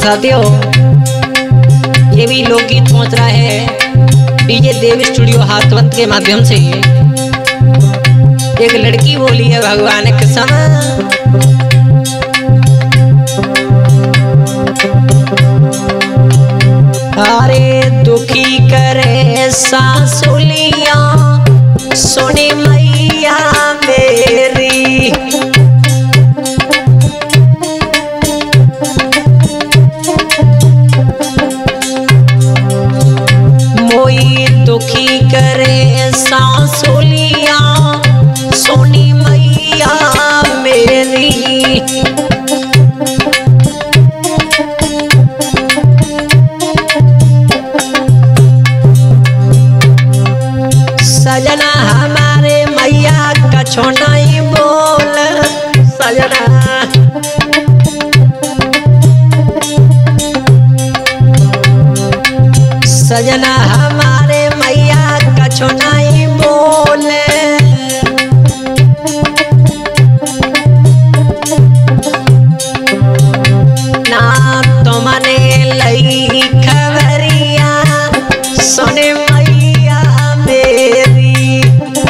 साथियों, ये भी लोकगीत पहुंच रहा है डीजे देव स्टूडियो हाथवंत के माध्यम से। एक लड़की बोली है भगवान कसम, अरे दुखी करे सासुलिया सोनी मैया मेरी, मोई दुखी करे सासुलिया सोनी मैया मेरी। सजना हमारे मैया कछो नहीं बोल, सजना सजना हमारे मैया कछो नहीं बोले, ना तो मने लई खबरिया सोने मैया मेरी।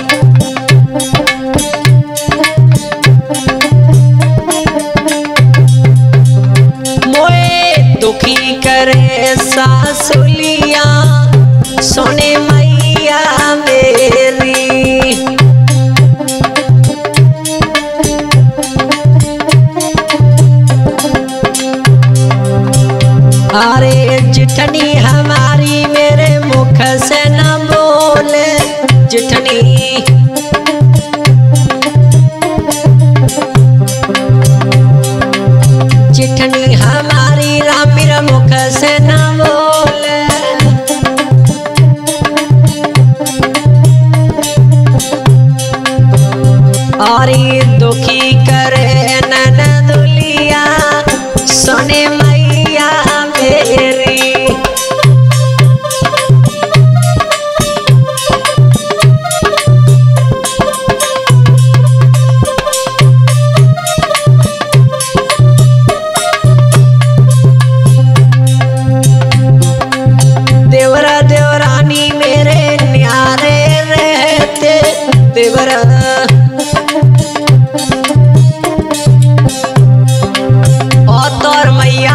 मोए दुखी करे सासुलिया सोने मैया मेरी, अरे जिठनी हमारी मेरे मुख से न बोले, जिठनी जिठनी हमारी राम मेरा मुख से न बोले, और दुखी करे ननदुलिया सोने मैया मेरी। देवरा देवरानी मेरे न्यारे रहते, देवरा और मैया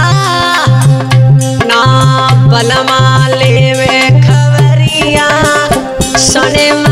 ना बलमा लेवे खबरिया सोने